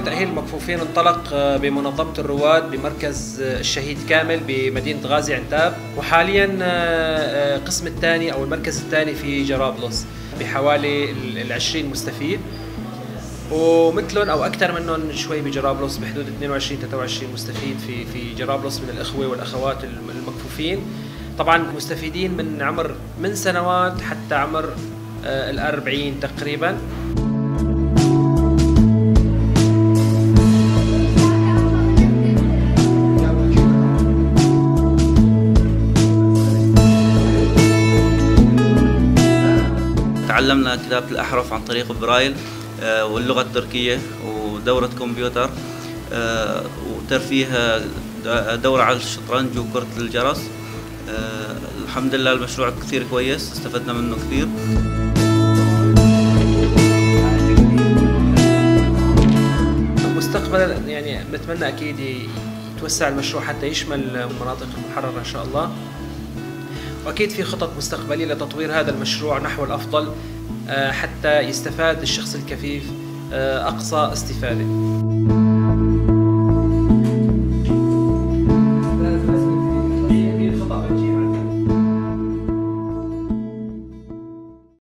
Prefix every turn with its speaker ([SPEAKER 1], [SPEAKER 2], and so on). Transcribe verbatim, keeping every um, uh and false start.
[SPEAKER 1] تأهيل المكفوفين انطلق بمنظمة الرواد بمركز الشهيد كامل بمدينة غازي عنتاب، وحاليا القسم الثاني أو المركز الثاني في جرابلس بحوالي العشرين مستفيد، ومثلهم أو أكثر منهم شوي بجرابلس بحدود اثنين وعشرين ثلاثة وعشرين مستفيد في في جرابلس من الإخوة والأخوات المكفوفين. طبعا مستفيدين من عمر من سنوات حتى عمر الأربعين تقريبا.
[SPEAKER 2] تعلمنا كتابة الأحرف عن طريق برايل واللغة التركية ودورة كمبيوتر وترفيه دورة على الشطرنج وكرة الجرس. الحمد لله المشروع كثير كويس، استفدنا منه كثير.
[SPEAKER 1] مستقبلا يعني بنتمنى أكيد يتوسع المشروع حتى يشمل المناطق المحررة إن شاء الله، وأكيد في خطط مستقبلية لتطوير هذا المشروع نحو الأفضل حتى يستفاد الشخص الكفيف أقصى استفادة.